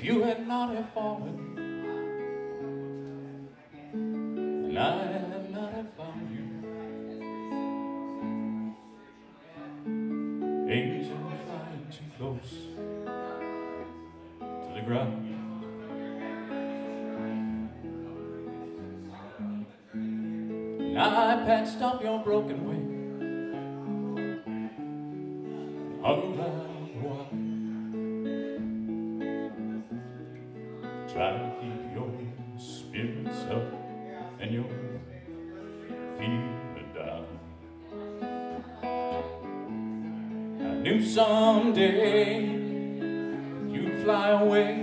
If you had not have fallen, and I had not have found you, angel flying too close to the ground. And I patched up your broken wing, hung around a while, trying to keep your spirits up and your fever down. I knew someday you'd fly away.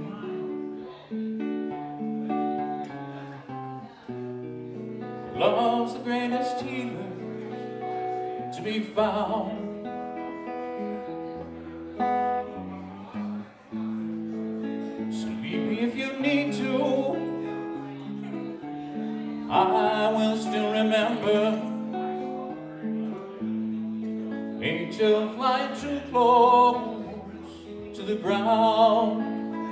Love's the greatest healer to be found. So leave me if you need to, I will still remember. Angel flying too close to the ground.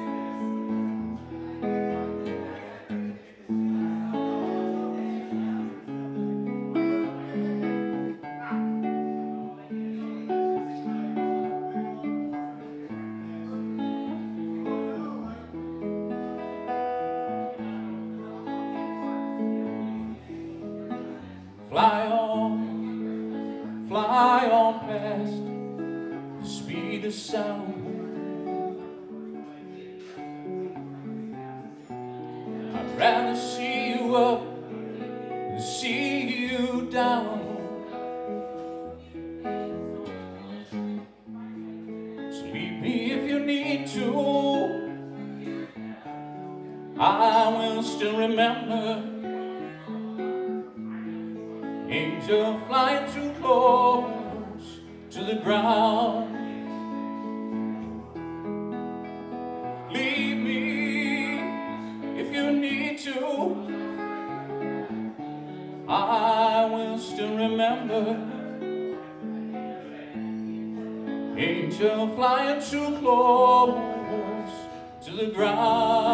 Fly on past the speed of sound. I'd rather see you up than see you down. So leave me if you need to, I will still remember. Angel flying too close to the ground. Leave me if you need to, I will still remember. Angel flying too close to the ground.